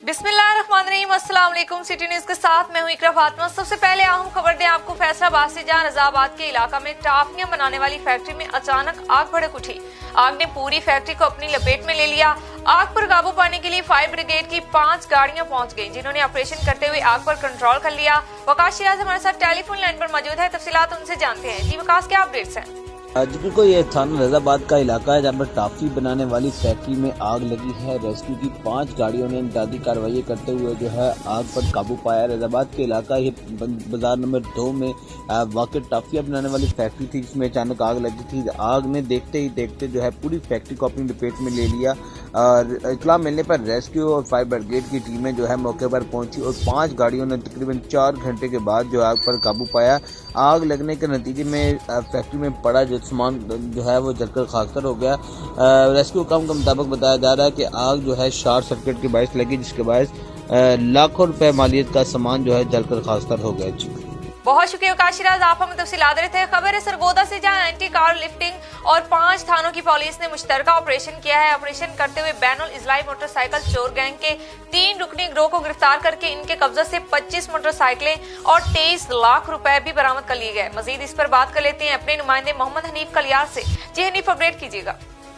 बिस्मिल्लाहिर्रहमानिर्रहीम, अस्सलाम वालेकुम। सिटी न्यूज के साथ मैं हूं इकरा फातिमा। सबसे पहले अहम खबर दें आपको फैसलाबाद से, जहां रजाबाद के इलाका में टाफियां बनाने वाली फैक्ट्री में अचानक आग भड़क उठी। आग ने पूरी फैक्ट्री को अपनी लपेट में ले लिया। आग पर काबू पाने के लिए फायर ब्रिगेड की 5 गाड़ियां पहुंच गईं, जिन्होंने ऑपरेशन करते हुए आग पर कंट्रोल कर लिया। वकास शिराज हमारे साथ टेलीफोन लाइन पर मौजूद है, तफसीलात उनसे जानते हैं। जी वकास, क्या अपडेट्स हैं? जी बिल्कुल, ये थाना रजाबाद का इलाका है जहाँ पर टाफी बनाने वाली फैक्ट्री में आग लगी है। रेस्क्यू की 5 गाड़ियों ने इमदादी कार्रवाई करते हुए जो है आग पर काबू पाया। रजाबाद के इलाका ये बाजार नंबर 2 में वाक़ टाफिया बनाने वाली फैक्ट्री थी, जिसमें अचानक आग लगी थी। आग ने देखते ही देखते जो है पूरी फैक्ट्री को अपनी लपेट में ले लिया और इत्तला मिलने पर रेस्क्यू और फायर ब्रिगेड की टीमें जो है मौके पर पहुंची और 5 गाड़ियों ने तकरीबन 4 घंटे के बाद जो आग पर काबू पाया। आग लगने के नतीजे में फैक्ट्री में पड़ा जो सामान जो है वो जलकर खाकसर हो गया। रेस्क्यू काम के मुताबिक बताया जा रहा है कि आग जो है शॉर्ट सर्किट के बायस लगी, जिसके बायस लाखों रुपए मालियत का सामान जो है जलकर खाकसर हो गया। जी बहुत शुक्रिया वकास शिराज, आप हमें तफसीलात दे रहे थे। खबर है सरगोदा से, जहां एंटी कार लिफ्टिंग और 5 थानों की पुलिस ने मुश्तरका ऑपरेशन किया है। ऑपरेशन करते हुए बैनुल इजलाई मोटरसाइकिल चोर गैंग के 3 रुकनी गिरोह को गिरफ्तार करके इनके कब्जे से 25 मोटरसाइकिलें और 23 लाख रुपए भी बरामद कर लिए गए। मजीद इस पर बात कर लेते हैं अपने नुमाइंदे मोहम्मद हनीफ कलियार से। जी हनीफ, अपडेट कीजिएगा।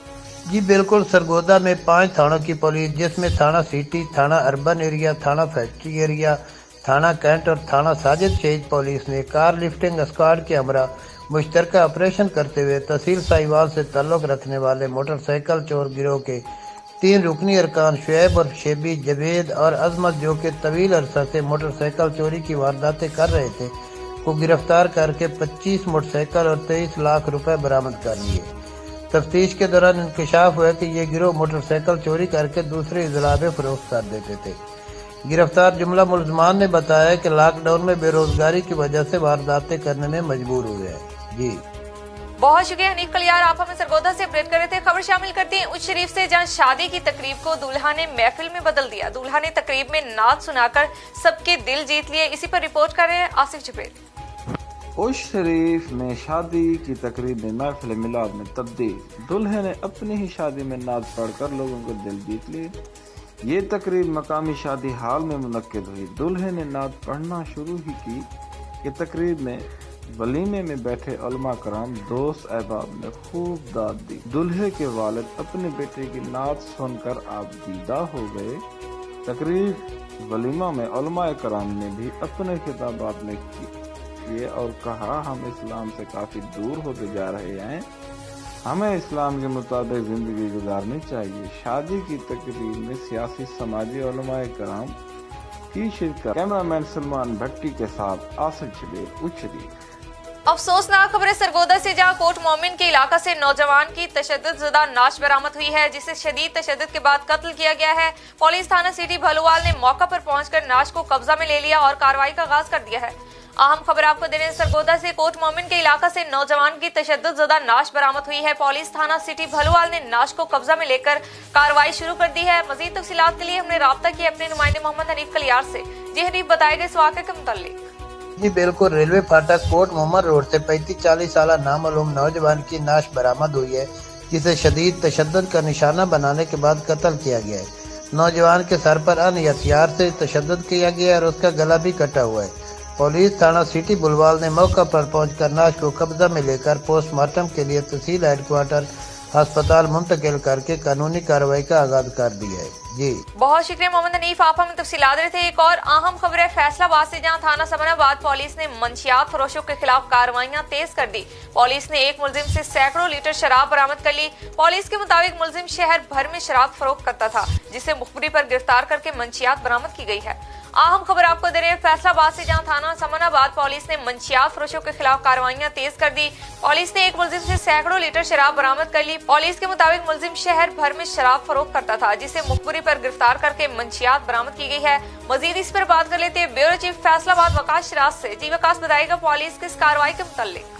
जी बिल्कुल, सरगोदा में 5 थानों की पुलिस, जिसमें थाना सिटी, थाना अर्बन एरिया, थाना फैक्ट्री एरिया, थाना कैंट और थाना साजिद शहीद पुलिस ने कार लिफ्टिंग स्क्वाड के हमरा मुश्तरका ऑपरेशन करते हुए तहसील साहिवाल से ताल्लुक रखने वाले मोटरसाइकिल चोर गिरोह के 3 रुकनी अरकान शुएब और शेबी, जवेद और अजमत, जो कि तवील अरसा से मोटरसाइकिल चोरी की वारदातें कर रहे थे, को गिरफ्तार करके 25 मोटरसाइकिल और 23 लाख रुपए बरामद कर लिए। तफ्तीश के दौरान इंकशाफ हुआ कि ये गिरोह मोटरसाइकिल चोरी करके दूसरे अजला में फरोख्त कर देते थे। गिरफ्तार जुमला मुलजमान ने बताया कि लॉकडाउन में बेरोजगारी की वजह से वारदातें करने में मजबूर हुए हैं। जी बहुत शुक्रिया हनीफ कलियार, आप हमें सरगोदा से अपडेट कर रहे थे। खबर शामिल करते हैं उच्च शरीफ से, जहां शादी की तकरीब को दूल्हा ने महफिल में बदल दिया। दूल्हा ने तकरीब में नात सुनाकर सबके दिल जीत लिए। इसी पर रिपोर्ट कर रहे हैं आसिफ जुबैर। उच्च शरीफ में शादी की तकरीब में महफिल मिलाद में तब्दील। दूल्हे ने अपनी ही शादी में नात पढ़कर लोगों को दिल जीत लिए। ये तकरीब मकामी शादी हाल में मुनक्किद हुई। दूल्हे ने नात पढ़ना शुरू ही की कि तकरीब में वलीमे में बैठे उलमा कराम, दोस्त अहबाब ने खूब दाद दी। दूल्हे के वालिद अपने बेटे की नात सुनकर आबदीदा हो गए। तकरीब वलीमा में उलमा कराम ने भी अपने खिताबात में किए और कहा, हम इस्लाम से काफी दूर होते जा रहे हैं, हमें इस्लाम के मुताबिक जिंदगी गुजारनी चाहिए। शादी की तकरीब में सियासी समाजी उलमाए कराम की शिरकत। कैमरामैन सलमान भट्टी के साथ आसिफ जुबैर, उच्च शरीफ। अफसोसनाक खबर सरगोदा से, जहां कोट मोमिन के इलाका से नौजवान की तशद्दुद नाश बरामद हुई है, जिसे शदीद तशद्दुद के बाद कत्ल किया गया है। पुलिस थाना सिटी भलुवाल ने मौका पर पहुंचकर नाश को कब्जा में ले लिया और कार्रवाई का आगाज कर दिया है। अहम खबर आपको दे रहे हैं सरगोदा से, कोट मोमिन के इलाका से नौजवान की तशद्दुद नाश बरामद हुई है। पुलिस थाना सिटी भलुवाल ने नाश को कब्जा में लेकर कार्रवाई शुरू कर दी है। मजीद तफसीलात के लिए हमने राब्ता किया अपने नुमाइंदे मोहम्मद हनीफ कलियार से। जी हनीफ, बताएगा इस वाक़े के मुताल्लिक। जी बिल्कुल, रेलवे फाटक कोट मोहम्मद रोड से 35-40 साल नामालूम नौजवान की नाश बरामद हुई है, जिसे शदीद तशद्दुद का निशाना बनाने के बाद कत्ल किया गया है। नौजवान के सर पर अन्य हथियार से तशद्दुद किया गया और उसका गला भी कटा हुआ है। पुलिस थाना सिटी बुलवाल ने मौका पर पहुंचकर नाश को कब्जा में लेकर पोस्टमार्टम के लिए तहसील हेडक्वार्टर अस्पताल मुंतकिल करके कानूनी कार्रवाई का आगाज कर दिया है। जी बहुत शुक्रिया मोहम्मद हनीफ, आप हमें तफसीलात दे रहे थे। एक और अहम खबर है फैसलाबाद से, जहां थाना समनाबाद पुलिस ने मंशियात फरोशों के खिलाफ कार्रवाइयां तेज कर दी। पुलिस ने एक मुलजिम से सैकड़ों लीटर शराब बरामद कर ली। पुलिस के मुताबिक मुलजिम शहर भर में शराब फरोख्त करता था, जिसे मुखबरी पर गिरफ्तार करके मंशियात बरामद की गई है। अहम खबर आपको दे रहे हैं फैसलाबाद से, जहां थाना समनाबाद पुलिस ने मंशियात फरोशों के खिलाफ कार्रवाइयां तेज कर दी। पुलिस ने एक मुलजिम से सैकड़ों लीटर शराब बरामद कर ली। पुलिस के मुताबिक मुलजिम शहर भर में शराब फरोख्त करता था, जिसे मुखबरी पर गिरफ्तार करके मंशियात बरामद की गई है। मजीद इस पर बात कर लेते हैं ब्यूरो चीफ फैसलाबाद वकास शिराज से। जी वकास, बताएगा पुलिस किस कार्रवाई के मुताल्लिक।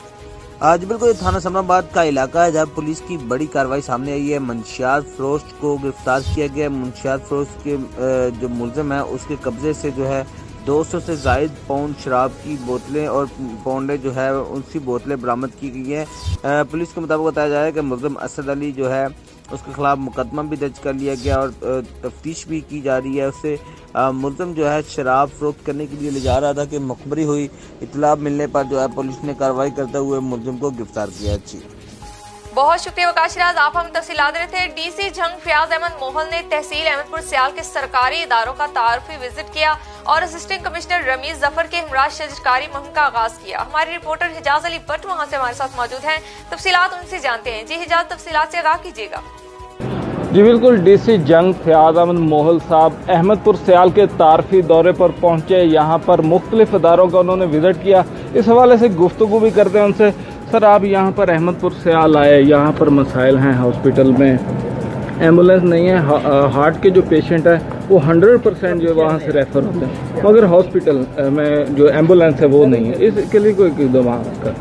आज बिल्कुल थाना समनाबाद का इलाका है, जहाँ पुलिस की बड़ी कार्रवाई सामने आई है। मंशियात फरोश को गिरफ्तार किया गया। मंशियात फरोश के जो मुलजिम है उसके कब्जे से जो है 200 سے زائد پاؤنڈ شراب کی بوتلیں اور پاؤنڈیں جو ہے اسی بوتلیں برآمد کی گئی ہیں۔ پولیس کے مطابق بتایا جا رہا ہے کہ ملزم اسد علی جو ہے اس کے خلاف مقدمہ بھی درج کر لیا گیا اور تفتیش بھی کی جا رہی ہے۔ اس سے ملزم جو ہے شراب فروخت کرنے کے لیے لے جا رہا تھا کہ مخبری ہوئی اطلاع ملنے پر جو ہے پولیس نے کارروائی کرتے ہوئے ملزم کو گرفتار کیا۔ بہت شکریہ وکاش راز، آپ ہم تفصیلات رہے تھے۔ ڈی سی جھنگ فیاض احمد موہل نے تحصیل احمد پور سیال کے سرکاری اداروں کا تعارفی وزٹ کیا اور اسسٹنٹ کمشنر رمیز ظفر کے ہمراہ شجرکاری مہم کا آغاز کیا۔ ہماری رپورٹر حجاز علی بٹ وہاں سے ہمارے ساتھ موجود ہیں، تفصیلات ان سے جانتے ہیں۔ جی حجاز، تفصیلات سے آگاہ کیجیے گا۔ جی بالکل، ڈی سی جنگ فیاض احمد موہل صاحب احمد پور سیال کے تعارفی دورے پر پہنچے، یہاں پر مختلف اداروں کا انہوں نے وزٹ کیا۔ اس حوالے سے گفتگو بھی کرتے ہیں ان سے۔ سر، آپ یہاں پر احمد پور سیال آئے، یہاں پر مسائل ہیں ہاسپٹل میں، ایمبولینس نہیں ہے، ہارٹ کے جو پیشنٹ ہیں وہ 100% جو وہاں سے ریفر ہوتے ہیں، مگر ہاسپٹل میں جو ایمبولینس ہے وہ نہیں ہے، اس کے لیے کوئی اقدام آپ کا؟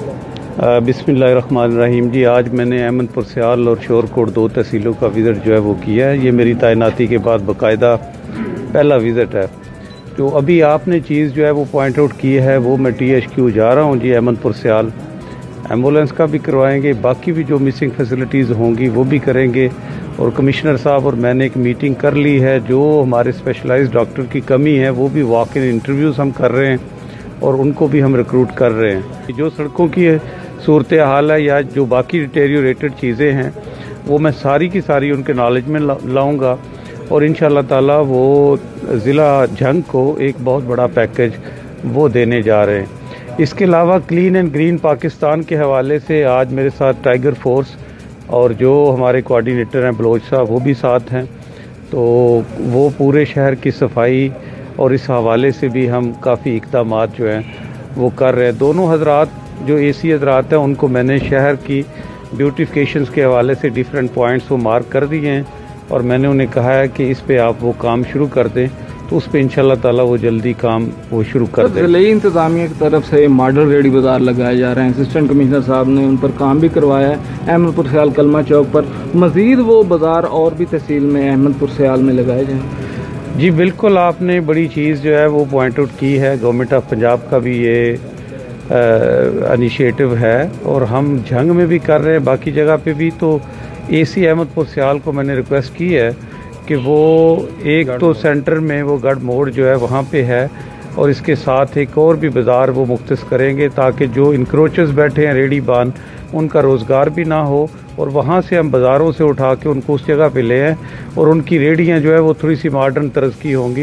بسم اللہ الرحمن الرحیم۔ جی، آج میں نے احمد پور سیال اور شور کوٹ 2 تحصیلوں کا وزٹ جو ہے وہ کیا ہے۔ یہ میری تعیناتی کے بعد باقاعدہ پہلا وزٹ ہے۔ جو ابھی آپ نے چیز جو ہے وہ پوائنٹ آؤٹ کی ہے وہ میں THQ جا رہا ہوں جی احمد پور سیال، ایمبولینس کا بھی کروائیں گے، باقی بھی جو مسنگ فیسلٹیز ہوں گی وہ بھی کریں گے۔ اور کمشنر صاحب اور میں نے ایک میٹنگ کر لی ہے، جو ہمارے اسپیشلائزڈ ڈاکٹر کی کمی ہے وہ بھی واک ان انٹرویوز ہم کر رہے ہیں اور ان کو بھی ہم ریکروٹ کر رہے ہیں۔ جو سڑکوں کی صورتحال ہے یا جو باقی ڈیٹیریوریٹڈ چیزیں ہیں وہ میں ساری کی ساری ان کے نالج میں لاؤں گا اور انشاءاللہ تعالی وہ ضلع جھنگ کو ایک بہت بڑا پیکج وہ دینے جا رہے ہیں۔ اس کے علاوہ کلین اینڈ گرین پاکستان کے حوالے سے آج میرے ساتھ ٹائیگر فورس اور جو ہمارے کوآرڈینیٹر ہیں بلوچ صاحب وہ بھی ساتھ ہیں، تو وہ پورے شہر کی صفائی اور اس حوالے سے بھی ہم کافی اقدامات جو ہیں وہ کر رہے ہیں۔ دونوں حضرات جو AC حضرات ہیں ان کو میں نے شہر کی بیوٹیفیکیشنز کے حوالے سے ڈیفرنٹ پوائنٹس وہ مارک کر دیے ہیں اور میں نے انہیں کہا ہے کہ اس پہ آپ وہ کام شروع کر دیں، تو اس پہ انشاءاللہ تعالی وہ جلدی کام وہ شروع کر دیں۔ ضلعی انتظامیہ کی طرف سے ماڈل ریڈی بازار لگائے جا رہے ہیں، اسسٹنٹ کمشنر صاحب نے ان پر کام بھی کروایا ہے۔ احمد پور سیال کلمہ چوک پر مزید وہ بازار اور بھی تحصیل میں احمد پور سیال میں لگائے جائیں۔ جی بالکل، آپ نے بڑی چیز جو ہے وہ پوائنٹ آؤٹ کی ہے، گورنمنٹ آف پنجاب کا بھی یہ انیشیٹو ہے اور ہم جھنگ میں بھی کر رہے ہیں، باقی جگہ پہ بھی۔ تو AC احمد پور سیال کو میں نے ریکویسٹ کی ہے کہ وہ ایک تو سینٹر میں وہ گڑھ موڑ جو ہے وہاں پہ ہے اور اس کے ساتھ ایک اور بھی بازار وہ مختص کریں گے تاکہ جو انکروچرز بیٹھے ہیں ریڈی بان ان کا روزگار بھی نہ ہو، اور وہاں سے ہم بازاروں سے اٹھا کے ان کو اس جگہ پہ لے آئیں اور ان کی ریڈیاں جو ہے وہ تھوڑی سی ماڈرن طرز کی ہوں گی۔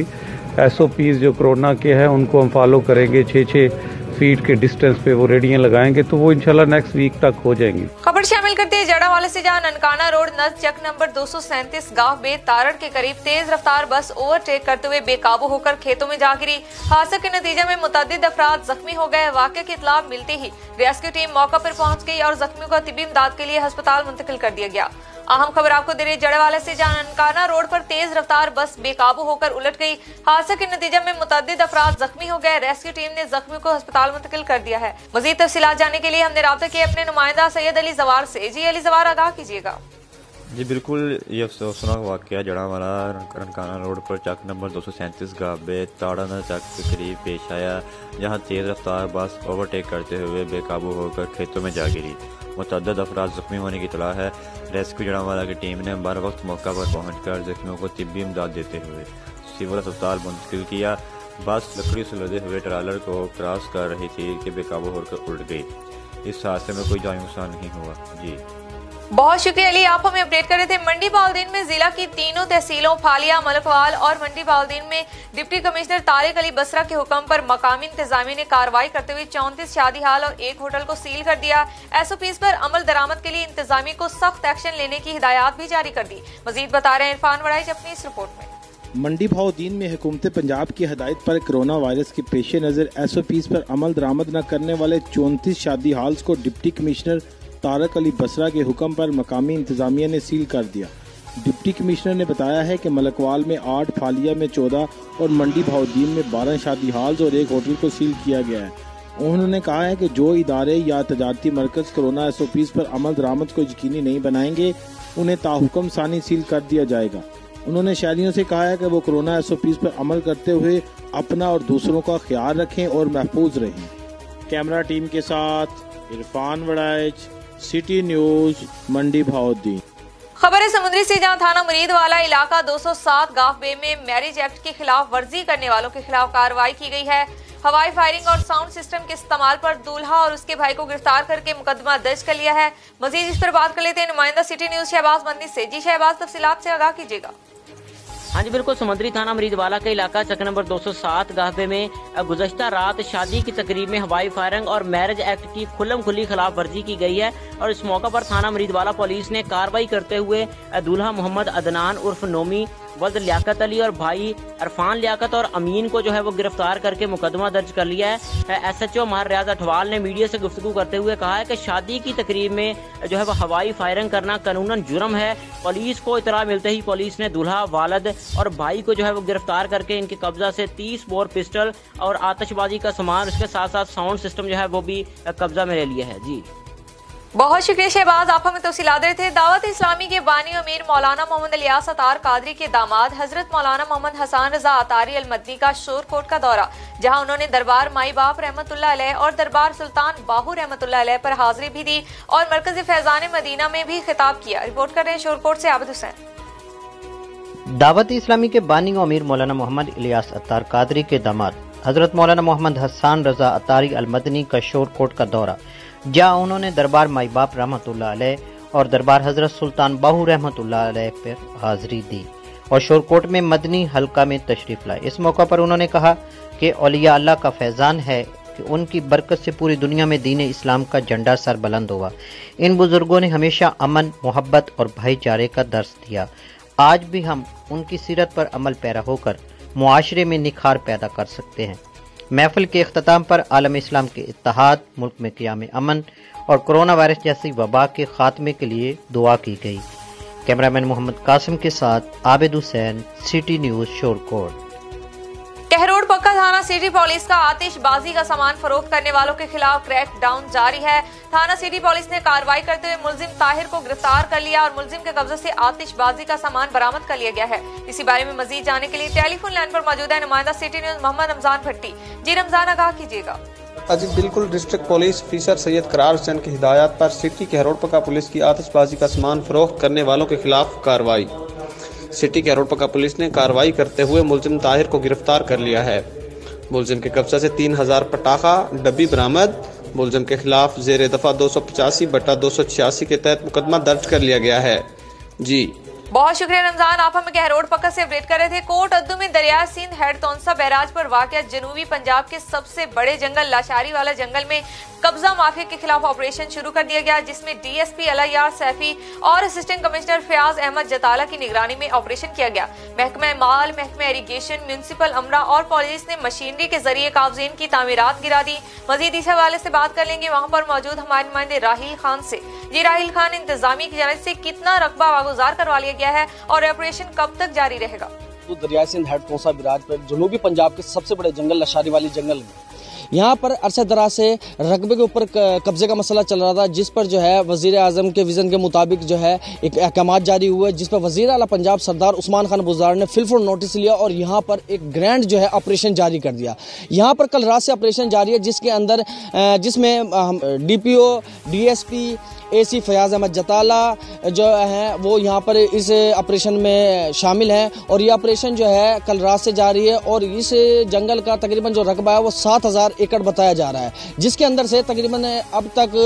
SOPs جو کرونا کے ہیں ان کو ہم فالو کریں گے، 6 فیٹ کے ڈسٹینس پہ وہ ریڈیاں لگائیں گے، تو وہ انشاءاللہ نیکسٹ ویک تک ہو جائیں گی۔ خبر شامل کرتے ہیں جڑا والے سے، جہاں ننکانہ روڈ نزد چک نمبر 237 گاہ بے تارڑ کے قریب تیز رفتار بس اوورٹیک کرتے ہوئے بے قابو ہو کر کھیتوں میں جا گری۔ حادثے کے نتیجے میں متعدد افراد زخمی ہو گئے۔ واقعے کی اطلاع ملتے ہی ریسکیو ٹیم موقع پر پہنچ گئی اور زخمیوں کو طبی امداد کے لیے ہسپتال منتقل کر دیا گیا۔ اہم خبر آپ کو دے رہے جڑے والے سے، جہاں ننکانہ روڈ پر تیز رفتار بس بے قابو ہو کر الٹ گئی۔ حادثے کے نتیجے میں متعدد افراد زخمی ہو گئے۔ ریسکیو ٹیم نے زخمیوں کو ہسپتال منتقل کر دیا ہے۔ مزید تفصیلات جاننے کے لیے ہم نے رابطہ کیا اپنے نمائندہ سید علی زوار سے۔ جی علی زوار، آگاہ کیجیے گا۔ جی بالکل، یہ افسوسناک واقعہ جڑا والا ننکانہ روڈ پر چک نمبر 237 گابے تاڑا چک کے قریب پیش آیا، جہاں تیز رفتار بس اوورٹیک کرتے ہوئے بے قابو ہو کر کھیتوں میں جا گری۔ متعدد افراد زخمی ہونے کی اطلاع ہے۔ ریسکیو جڑا والا کی ٹیم نے بر وقت موقع پر پہنچ کر زخمیوں کو طبی امداد دیتے ہوئے سول اسپتال منتقل کیا۔ بس لکڑی سے لدے ہوئے ٹرالر کو کراس کر رہی تھی کہ بے قابو ہو کر الٹ گئی۔ اس حادثے میں کوئی جانی نقصان نہیں ہوا۔ جی بہت شکریہ علی، آپ ہمیں اپڈیٹ کر رہے تھے۔ منڈی بہاؤالدین میں ضلع کی تینوں تحصیلوں پھالیا، ملکوال اور منڈی بہاؤالدین میں ڈپٹی کمشنر طارق علی بسرا کے حکم پر مقامی انتظامیہ نے کارروائی کرتے ہوئے 34 شادی ہال اور ایک ہوٹل کو سیل کر دیا۔ SOPs پر عمل درآمد کے لیے انتظامیہ کو سخت ایکشن لینے کی ہدایات بھی جاری کر دی۔ مزید بتا رہے ہیں عرفان وڑائی اپنی اس رپورٹ میں۔ منڈی بہاؤالدین میں حکومت پنجاب کی ہدایت پر کرونا وائرس کے پیش نظر SOPs پر عمل درآمد نہ کرنے والے 34 شادی ہالز کو ڈپٹی کمشنر طارق علی بسرا کے حکم پر مقامی انتظامیہ نے سیل کر دیا۔ ڈپٹی کمشنر نے بتایا ہے کہ ملکوال میں 8، پھالیا میں 14 اور منڈی بہاؤالدین میں 12 شادی ہالز اور ایک ہوٹل کو سیل کیا گیا ہے۔ انہوں نے کہا ہے کہ جو ادارے یا تجارتی مرکز کرونا SOPs پر عمل درآمد کو یقینی نہیں بنائیں گے انہیں تاحکم ثانی سیل کر دیا جائے گا۔ उन्होंने शहरियों से कहा है कि वो कोरोना SOPs पर अमल करते हुए अपना और दूसरों का ख्याल रखें और महफूज रहें। कैमरा टीम के साथ इरफान वड़ाइच, सिटी न्यूज, मंडी भाउद्दीन। खबर है समुद्री से, जहां थाना मुरीदवाला इलाका 207 गाफ बे में मैरिज एक्ट की खिलाफ वर्जी करने वालों के खिलाफ कार्रवाई की गई है। हवाई फायरिंग और साउंड सिस्टम के इस्तेमाल पर दूल्हा और उसके भाई को गिरफ्तार करके मुकदमा दर्ज कर लिया है। मजीद इस पर बात कर लेते हैं नुमाइंदा सिटी न्यूज शहबाज मंदी से। जी शहबाज, तफसीलात से आगाह कीजिएगा। हाँ जी बिल्कुल, समुद्री थाना मरीदवाला का इलाका चक नंबर 207 गाहबे में गुज़श्ता रात शादी की तकरीब में हवाई फायरिंग और मैरिज एक्ट की खुल्लम खुली खिलाफ वर्जी की गई है और इस मौका पर थाना मरीदवाला पुलिस ने कार्रवाई करते हुए दूल्हा मोहम्मद अदनान उर्फ नोमी, वल्द लियाकत अली और भाई अरफान लियाकत और अमीन को जो है वो गिरफ्तार करके मुकदमा दर्ज कर लिया है। SHO माहिर रियाज अठवाल ने मीडिया से गुफ्तगू करते हुए कहा है कि शादी की तकरीब में जो है वो हवाई फायरिंग करना कानूनन जुर्म है। पुलिस को इतला मिलते ही पुलिस ने दूल्हा, वालिद और भाई को जो है वो गिरफ्तार करके इनके कब्जा से 30 बोर पिस्टल और आतिशबाजी का सामान, उसके साथ साथ साउंड सिस्टम जो है वो भी कब्जा में ले लिया है। जी बहुत शुक्रिया शहबाज, आप हमें तफसीलात दे रहे थे। दावत इस्लामी के बानी अमीर मौलाना मोहम्मद इलियास अतार कादरी के दामाद हजरत मौलाना मोहम्मद हसन रजा अतारी अल मदनी का शोरकोट का दौरा, जहां उन्होंने दरबार माई बाप रहमतुल्लाह अलैह और दरबार सुल्तान बाहू रहमतुल्लाह अलैह पर हाजिरी भी दी और मरकज फैजान मदीना में भी खिताब किया। रिपोर्ट कर रहे हैं शोरकोट से आबिद हुसैन। दावत इस्लामी के बानी अमीर मौलाना मोहम्मद इलियास अतार कादरी के दामाद हजरत मौलाना मोहम्मद हसन रजा अतारी अल मदनी का शोरकोट का दौरा, जहां उन्होंने दरबार माई बाप रहमतुल्लाह अलैह और दरबार हजरत सुल्तान बाहू रहमतुल्लाह अलैह पर हाजिरी दी और शोरकोट में मदनी हल्का में तशरीफ लाए। इस मौका पर उन्होंने कहा कि औलिया अल्लाह का फैजान है कि उनकी बरकत से पूरी दुनिया में दीन इस्लाम का झंडा सर बुलंद हुआ। इन बुजुर्गों ने हमेशा अमन, मोहब्बत और भाईचारे का दर्स दिया। आज भी हम उनकी सीरत पर अमल पैरा होकर मुआशरे में निखार पैदा कर सकते हैं। महफिल के इख्तिताम पर आलम इस्लाम के इत्तेहाद, मुल्क में क़याम अमन और कोरोना वायरस जैसी वबा के खात्मे के लिए दुआ की गई। कैमरामैन मोहम्मद कासिम के साथ आबिद हुसैन, सिटी न्यूज, शोरकोट। कहरोड पक्का थाना सिटी पुलिस का आतिशबाजी का सामान फरोख्त करने वालों के खिलाफ क्रैक डाउन जारी है। थाना सिटी पुलिस ने कार्रवाई करते हुए मुलजिम ताहिर को गिरफ्तार कर लिया और मुलजिम के कब्जे से आतिशबाजी का सामान बरामद कर लिया गया है। इसी बारे में मजीद जानने के लिए टेलीफोन लाइन पर मौजूद है नुमाइंदा सिटी न्यूज मोहम्मद रमजान भट्टी। जी रमजान, आगाह कीजिएगा। जी बिल्कुल, डिस्ट्रिक्ट पुलिस ऑफिसर सैयद करार हुसैन की हिदायत पर सिटी कहरोड पक्का पुलिस की आतिशबाजी का सामान फरोख्त करने वालों के खिलाफ कार्रवाई। सिटी कहरोड पक्का पुलिस ने कार्रवाई करते हुए मुलजिम ताहिर को गिरफ्तार कर लिया है। मुलजिम के कब्जा से 3000 पटाखा डब्बी बरामद। मुलजिम के खिलाफ जेर दफा 285/286 के तहत मुकदमा दर्ज कर लिया गया है। जी बहुत शुक्रिया रमजान, आप हमें कहरोड पक्का से अपडेट कर रहे थे। कोट अद्दू में दरिया सिंध हेड तौंसा बैराज पर वाक़या जनूबी पंजाब के सबसे बड़े जंगल लाशारी वाला जंगल में कब्जा माफिया के खिलाफ ऑपरेशन शुरू कर दिया गया, जिसमें DSP अलायार सैफी और असिस्टेंट कमिश्नर फयाज अहमद जताला की निगरानी में ऑपरेशन किया गया। महकमा माल, महकमा इरिगेशन, म्यूनिसिपल अमरा और पुलिस ने मशीनरी के जरिए काबजीन की तामीरात गिरा दी। मजीद इस हवाले से बात कर लेंगे वहाँ पर मौजूद हमारे नुमाइंदे राहिल खान से। जी राहिल खान, इंतजामी की जानिब से कितना रकबा वागुजार करवा लिया गया है और ऑपरेशन कब तक जारी रहेगा? तो दरिया सिंध हेड तौंसा बैराज पर जनूबी पंजाब के सबसे बड़े जंगल लशारी वाली जंगल में यहाँ पर अरसे दराज से रकबे के ऊपर कब्जे का मसला चल रहा था, जिस पर जो है वजीर आजम के विजन के मुताबिक जो है एक अहकाम जारी हुए, जिस पर वजीर आला पंजाब सरदार उस्मान खान बुज़दार ने फिलफुल नोटिस लिया और यहाँ पर एक ग्रैंड जो है ऑपरेशन जारी कर दिया। यहाँ पर कल रात से ऑपरेशन जारी है, जिसके अंदर जिसमें DPO, DSP, AC Fayaz Ahmed जताला जो है वो यहाँ पर इस ऑपरेशन में शामिल हैं और ये ऑपरेशन जो है कल रात से जारी है और इस जंगल का तकरीबन जो रकबा है वो 7000 एकड़ बताया जा रहा है, जिसके अंदर से तकरीबन अब तक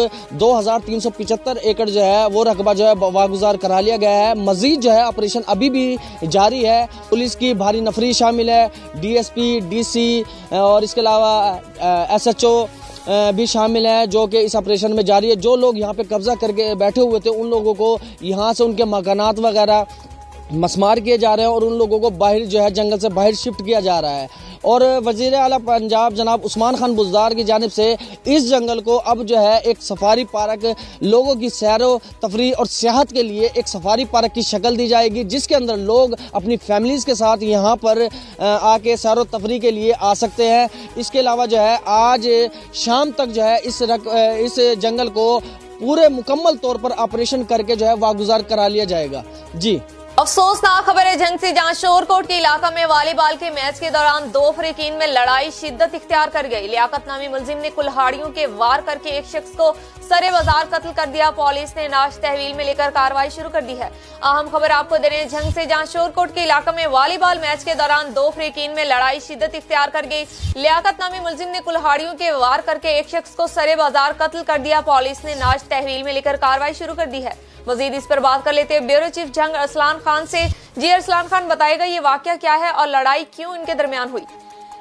2375 एकड़ जो है वो रकबा जो है वागुजार करा लिया गया है। मजीद जो है ऑपरेशन अभी भी जारी है। पुलिस की भारी नफरी शामिल है, DSP, DC और इसके अलावा SHO भी शामिल है जो कि इस ऑपरेशन में जारी है। जो लोग यहाँ पे कब्जा करके बैठे हुए थे उन लोगों को यहाँ से उनके मकानात वगैरह मसमार किए जा रहे हैं और उन लोगों को बाहर जो है जंगल से बाहर शिफ्ट किया जा रहा है। और वजीर आला पंजाब जनाब उस्मान खान बुज़दार की जानिब से इस जंगल को अब जो है एक सफारी पार्क, लोगों की सैरो तफरी और सियाहत के लिए एक सफारी पार्क की शक्ल दी जाएगी, जिसके अंदर लोग अपनी फैमिलीज़ के साथ यहाँ पर आके सैरो तफरी के लिए आ सकते हैं। इसके अलावा जो है आज शाम तक जो है इस जंगल को पूरे मुकम्मल तौर पर ऑपरेशन करके जो है वागुजार करा लिया जाएगा। जी अफसोसनाक खबर है जंग से जहां शोरकोट के इलाका में वॉलीबॉल के मैच के दौरान दो फरीकीन में लड़ाई शिद्दत इख्तियार कर गई। लियाकत नामी मुलजिम ने कुल्हाड़ियों के वार करके एक शख्स को सरे बाजार कत्ल कर दिया। पुलिस ने नाश तहवील में लेकर कार्रवाई शुरू कर दी है। अहम खबर आपको दे रहे हैं जंग से जहां शोरकोट के इलाका में वॉलीबॉल मैच के दौरान दो फरीकीन में लड़ाई शिद्दत इख्तियार कर गई। लियाकत नामी मुलजिम ने कुल्हाड़ियों के वार करके एक शख्स को सरे बाजार कत्ल कर दिया। पुलिस ने नाश तहवील में लेकर कार्रवाई शुरू कर दी है। मजीद इस पर बात कर लेते हैं ब्यूरो चीफ जंग अरसलान खान से। जी अरसलान खान, बताएगा ये वाकया क्या है और लड़ाई क्यों इनके दरमियान हुई?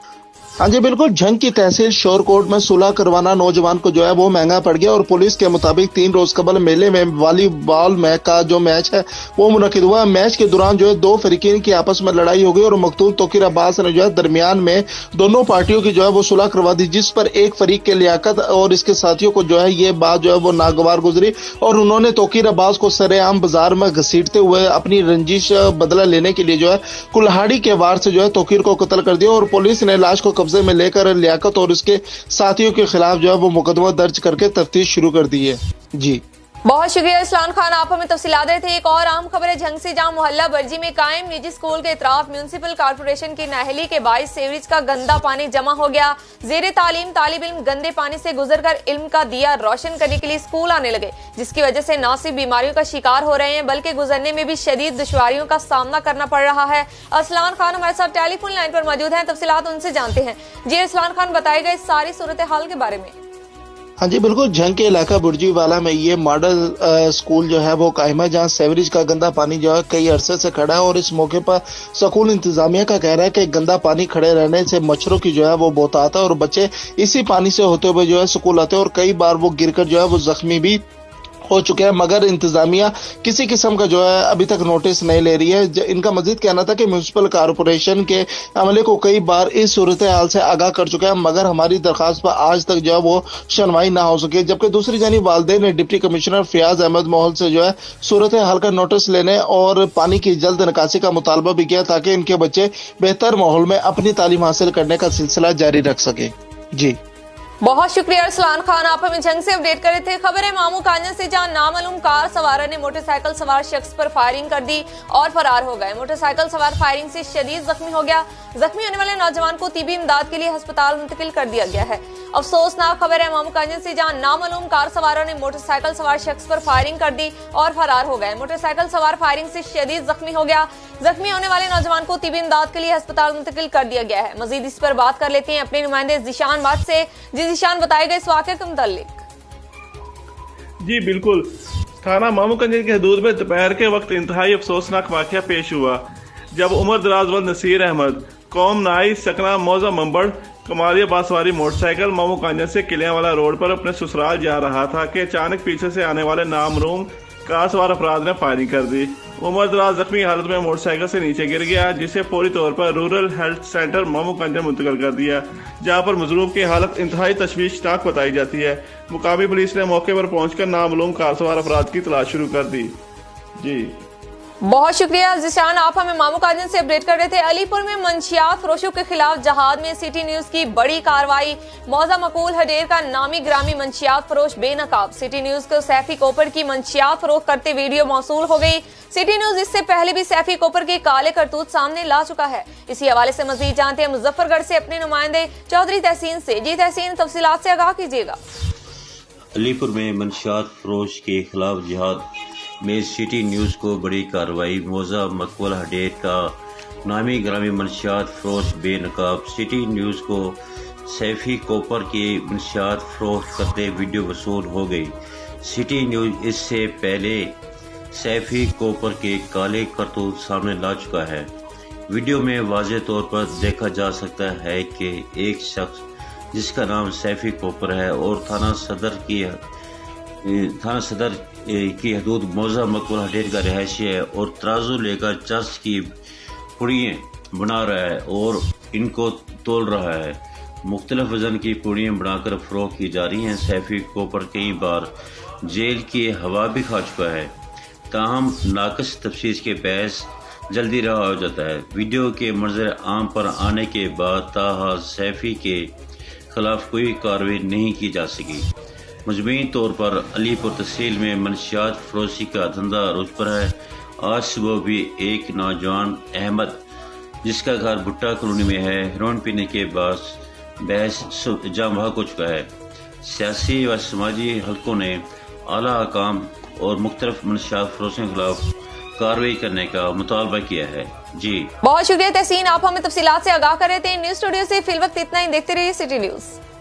हाँ जी बिल्कुल, जंग की तहसील शोरकोट में सुलह करवाना नौजवान को जो है वो महंगा पड़ गया और पुलिस के मुताबिक 3 रोज कबल मेले में वॉलीबॉल मैच का जो मैच है वो मुनक्किद हुआ। मैच के दौरान जो है दो फरीकीन की आपस में लड़ाई हो गई और मकतूल तोकीर अब्बास ने जो है दरमियान में दोनों पार्टियों की जो है वो सुलह करवा दी, जिस पर एक फरीक के लियाकत और इसके साथियों को जो है ये बात जो है वो नागवार गुजरी और उन्होंने तोकीर अब्बास को सरेआम बाजार में घसीटते हुए अपनी रंजिश बदला लेने के लिए जो है कुल्हाड़ी के वार से जो है तोकीर को कत्ल कर दिया और पुलिस ने लाश को कब्जे में लेकर लियाकत और उसके साथियों के खिलाफ जो है वो मुकदमा दर्ज करके तफ्तीश शुरू कर दी है। जी बहुत शुक्रिया इस्लान खान, आप हमें तफसीलात देते थे। एक और अहम खबर है जंग से जहां मोहल्ला बर्जी में कायम निजी स्कूल के इतराफ म्यूनिसिपल कॉर्पोरेशन की नाहली के बाइस सीवरेज का गंदा पानी जमा हो गया। जेर तालीम तालिब इल्म गंदे पानी से गुजरकर इल्म का दिया रोशन करने के लिए स्कूल आने लगे, जिसकी वजह से न सिर्फ बीमारियों का शिकार हो रहे हैं बल्कि गुजरने में भी शदीद दुश्वारियों का सामना करना पड़ रहा है। अरसलान खान हमारे साथ टेलीफोन लाइन पर मौजूद हैं, तफसीलात उनसे जानते हैं। जी अरसलान खान, बताएगा इस सारी सूरत हाल के बारे में। हाँ जी बिल्कुल, जंग के इलाका बुर्जी वाला में ये मॉडल स्कूल जो है वो कायम है, जहाँ सेवरेज का गंदा पानी जो है कई अरसे से खड़ा है और इस मौके पर स्कूल इंतजामिया का कह रहा है कि गंदा पानी खड़े रहने से मच्छरों की जो है वो बहुत आता है और बच्चे इसी पानी से होते हुए जो है स्कूल आते हैं और कई बार वो गिरकर जो है वो जख्मी भी हो चुके हैं, मगर इंतजामिया किसी किस्म का जो है अभी तक नोटिस नहीं ले रही है। इनका मजीद कहना था कि म्यूनिसिपल कॉर्पोरेशन के अमले को कई बार इस सूरत हाल से आगाह कर चुके हैं, मगर हमारी दरखास्त पर आज तक जो है वो सुनवाई ना हो सके। जबकि दूसरी जानिब वालिदैन ने डिप्टी कमिश्नर फयाज अहमद मोहल से जो है सूरत हाल का नोटिस लेने और पानी की जल्द निकासी का मुतालबा भी किया ताकि इनके बच्चे बेहतर माहौल में अपनी तालीम हासिल करने का सिलसिला जारी रख सके। जी बहुत शुक्रिया अरसलान खान, आप हमें जंग से अपडेट कर रहे थे। खबर है मामू कांजन से जहां नामालूम कार सवार ने मोटरसाइकिल सवार शख्स पर फायरिंग कर दी और फरार हो गए। मोटरसाइकिल सवार फायरिंग से शदीद जख्मी हो गया। जख्मी होने वाले नौजवान को तिबी इमदाद के लिए अस्पताल मुंतकिल कर दिया गया है। अफसोसनाक खबर है मामू कांजन से जहां नामालूम कार सवारों ने मोटरसाइकिल सवार शख्स पर फायरिंग कर दी और फरार हो गए। मोटरसाइकिल सवार फायरिंग से शदीद जख्मी हो गया। जख्मी होने वाले नौजवान को तिबी इमदाद के लिए अस्पताल मुंतकिल कर दिया गया है। मजीद इस पर बात कर लेते हैं अपने नुमाइंदे जिशान बात से। जिशान, बताएगा इस वाक़े के मुताल्लिक। जी बिल्कुल, थाना मामूकंज की हदूद में दोपहर के वक्त इंतहाई अफसोसनाक वाक़या पेश हुआ जब उमर दराजवंद नसीर अहमद कौम नाई सकना मौजा मंबड़ कमालिया बासवारी मोटरसाइकिल मामू कांजन से किलियांवाला रोड पर अपने ससुराल जा रहा था कि अचानक पीछे से आने वाले नामरूम कार सवार अफराद ने फायरिंग कर दी। उमर दराज जख्मी हालत में मोटरसाइकिल से नीचे गिर गया, जिसे फौरी तौर पर रूरल हेल्थ सेंटर मामू कांजन मुंतकिल कर दिया, जहां पर मजलूम की हालत इंतहाई तशवीशनाक बताई जाती है। मुकामी पुलिस ने मौके पर पहुंचकर नामलूम कार सवार अफराद की तलाश शुरू कर दी। जी बहुत शुक्रिया जिशान, आप हमें मामू कांजन से अपडेट कर रहे थे। अलीपुर में मंशियात फरोशों के खिलाफ जहाद में सिटी न्यूज की बड़ी कार्रवाई। मौजा मकूल हडेर का नामी ग्रामी मंशियात फरोश बेनकाब सिटी न्यूज को सैफी कोपर की मंशियात फरोख्त करते वीडियो मौसूल हो गई। सिटी न्यूज इससे पहले भी सैफी कोपर के काले करतूत सामने ला चुका है। इसी हवाले से मजीद जानते हैं मुजफ्फरगढ़ से अपने नुमाइंदे चौधरी तहसीन से। जी तहसीन, तफसीलात से आगाह कीजिएगा। अलीपुर में मंशियात फरोश के खिलाफ जिहाद में सिटी न्यूज को बड़ी कार्रवाई। मौजा मकबूल हडेर का नामी ग्रामी मंशियात फरोश बेनकाब सिटी न्यूज को सैफी कोपर के मंशियात फरोख्त करते वीडियो वसूल हो गई। सिटी न्यूज इससे पहले सैफी कोपर के काले करतूत सामने ला चुका है। वीडियो में वाज़ेह तौर पर देखा जा सकता है कि एक शख्स जिसका नाम सैफी कोपर है और थाना सदर की हदूद मौजा मकबूल हडेर का रहायशी है और तराजू लेकर चर्च की पुड़ियाँ बना रहा है और इनको तोल रहा है। मुख्तलिफ वजन की पुड़ियाँ बनाकर फरोख्त की जा रही हैं। सैफी कोपर कई बार जेल की हवा भी खा चुका है, ताहम नाकस तफ्तीश के बहस जल्दी रहा हो जाता है। वीडियो के मंजर आम पर आने के बाद ताहा सैफी के खिलाफ कोई कार्रवाई नहीं की जा सकी। मजमूई तौर पर अलीपुर तहसील में मंशियात फरोशी का धंधा अरूज पर है आज सुबह भी एक नौजवान अहमद, जिसका घर भुट्टा कॉलोनी में है, हेरोइन पीने के बाद बहस जाम हो चुका है। सियासी व समाजी हलकों ने आला हकाम और मुख्तलिफ मनशियात फरोशों के खिलाफ कार्रवाई करने का मुतालबा किया है। जी बहुत शुक्रिया तहसीन, आप हमें तफसीलात से आगाह कर रहे थे। न्यूज स्टूडियो से फिल वक्त इतना ही। देखते रहिए सिटी न्यूज।